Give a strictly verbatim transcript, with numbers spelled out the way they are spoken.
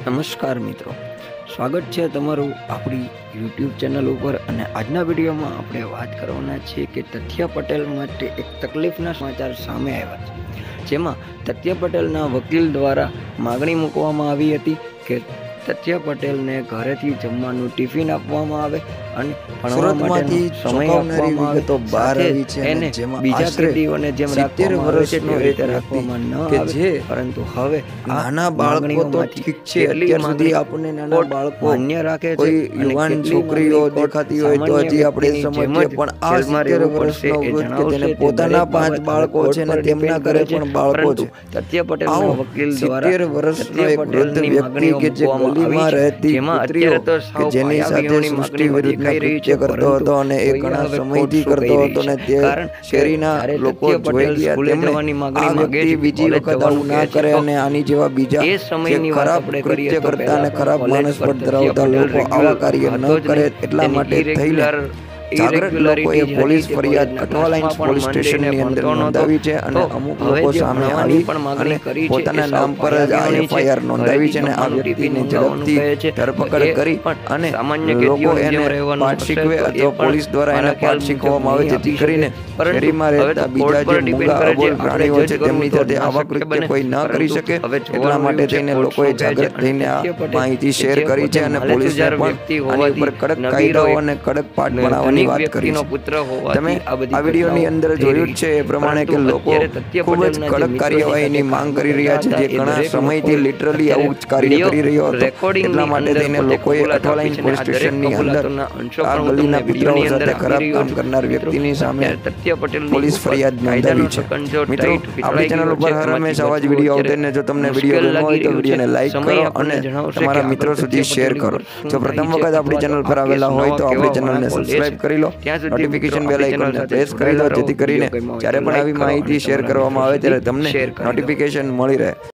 નમસ્કાર મિત્રો, સ્વાગત છે તમારું આપણી યુટ્યુબ ચેનલ ઉપર। અને આજના વિડીયોમાં આપણે વાત કરવાના છીએ કે તથ્યા પટેલ માટે એક તકલીફના સમાચાર સામે આવ્યા છે, જેમાં તથ્યા પટેલના વકીલ દ્વારા માગણી મૂકવામાં આવી હતી કે તથ્યા પટેલને ઘરેથી જમવાનું ટિફિન આપવામાં આવે અને ભણવા માટેનો સમય આપવામાં આવે તો બહાર આવી છે એને બીજા કૃતિઓને જેમ રાખવામાં આવે છે તે રીતે રાખવામાં ન આવે, પરંતુ હવે નાના બાળકો તો ઠીક છે, અત્યાર સુધી આપણને નાના બાળકો માન્ય રાખે છે, કોઈ યુવાન છોકરીઓ દેખાતી હોય તો હજી આપણે સમજીએ, પણ આ સિત્તેર વર્ષનો વૃદ્ધ કે તેને પોતાના પાંચ બાળકો છે ને તેમના ઘરે પણ બાળકો છે। તથ્યા પટેલના વકીલ દ્વારા સિત્તેર વર્ષનો એક વૃદ્ધ વ્યક્તિ કે જે ગલીમાં રહેતી પુત્રીઓ કે જેની સાથે સૃષ્ટિ વિરુદ્ધના કૃત્ય કરતો હતો અને એ ઘણા સમયથી કરતો હતો ને તે શેરીના લોકો જોઈ ગયા, તેમણે આ વ્યક્તિ બીજી વખત આવું ના કરે અને આની જેવા બીજા ખરાબ કૃત્ય કરતા અને ખરાબ માનસ પર ધરાવતા લોકો આવા કાર્ય ન કરે, એટલા માટે થઈને જાગૃત લોકોએ પોલીસ ફરિયાદ કઠવા લાઇન્સ પોલીસ સ્ટેશનની અંદર નોંધાવી છે અને અમુક લોકો સામે આવી અને પોતાના નામ પર જ આ એફઆઈઆર નોંધાવી છે અને આ વ્યક્તિને ઝડપથી ધરપકડ કરી અને લોકો એને પાઠ શીખવે અથવા પોલીસ દ્વારા એને પાઠ શીખવવામાં આવે, જેથી કરીને શેરીમાં રહેતા બીજા જે મૂંગા અબોલ પ્રાણીઓ છે તેમની સાથે આવા કૃત્ય કોઈ ન કરી શકે, એટલા માટે થઈને લોકોએ જાગૃત થઈને આ માહિતી શેર કરી છે અને પોલીસને પણ આની ઉપર કડક કાયદાઓ અને કડક પાઠ બનાવવાની વાત કરી છે। તમે આ વિડીયોની અંદર જોયું છે એ પ્રમાણે કે લોકો ખૂબ જ કડક કાર્યવાહીની માંગ કરી રહ્યા છે, જે ઘણા સમયથી લિટરલી આવું જ કાર્ય કરી રહ્યો હતો, એટલા માટે થઈને લોકોએ કઠવા લાઇન્સ પોલીસ સ્ટેશનની અંદર આ ગલીના પુત્રાઓ સાથે ખરાબ કામ કરનાર વ્યક્તિની સામે પોલીસ ફરિયાદ નોંધાવી છે। મિત્રો, આપણી ચેનલ ઉપર હર હંમેશા આવા જ વિડીયો આવતા રહે, જો તમને વિડીયો ગમ્યો હોય તો વિડીયોને લાઈક કરો અને તમારા મિત્રો સુધી શેર કરો। જો પ્રથમ વખત આપણી ચેનલ પર આવેલા હોય તો આપણી ચેનલને સબસ્ક્રાઇબ કરી લો, નોટિફિકેશન બેલ આઇકોનને પ્રેસ કરી લો, જેથી કરીને જ્યારે પણ આવી માહિતી શેર કરવામાં આવે ત્યારે તમને નોટિફિકેશન મળી રહે।